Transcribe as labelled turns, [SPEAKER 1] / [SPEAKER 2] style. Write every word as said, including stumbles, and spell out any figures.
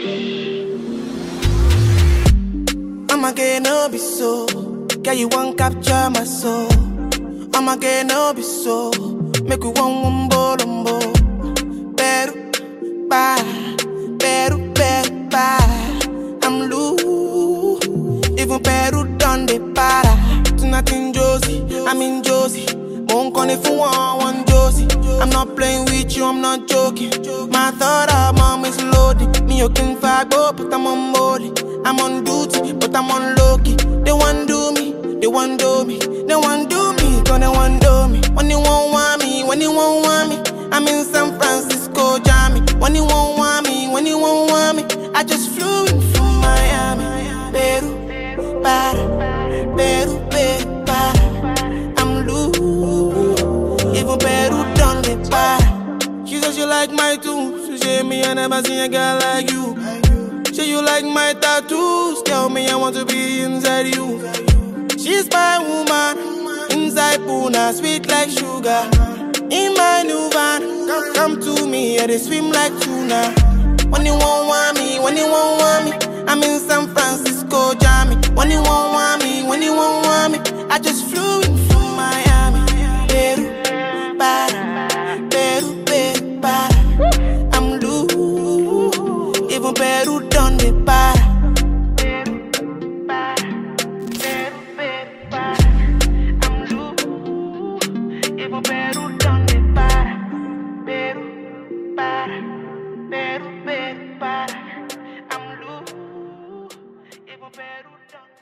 [SPEAKER 1] I'ma get no be so. Girl, you won't capture my soul. I'ma get no be so. Make we one one bolombo. Peru, para. Peru, Peru, para. I'm loose. Even Peru done the para. Tonight in Josie, I'm in Josie. Won't call if you want one Josie. I'm not playing with you, I'm not joking. My thought of mom is loaded. Me you can fight, but I'm on molly. I'm on duty, but I'm on low-key. They want do me, they want do me. They want do me, cause they want do me. When you won't want me, when you won't want me, I'm in San Francisco, Jammy. When you won't want me, when you won't want me, I just flew in from Miami. Peru, para. Peru, Peru, para. I'm loose. Even Peru done the para. She says she like my tunes. She say me I never seen a girl like you. Say you like my tattoos. Tell me I want to be inside you. She's my woman. Inside Puna, sweet like sugar. In my new van, come, come to me, yeah, they swim like tuna. When you won't want me, when you won't want me, I'm in San Francisco, Jammy. When you won't want me, when you won't want me, I just flew in from Miami. Peru, para. Peru, Peru, para. I'm loose. Even Peru done the para. Peru, para. Peru, Peru, para. I'm loose. Even Peru done the para. Peru, para. Peru, Peru, para. I'm loose. Even Peru done.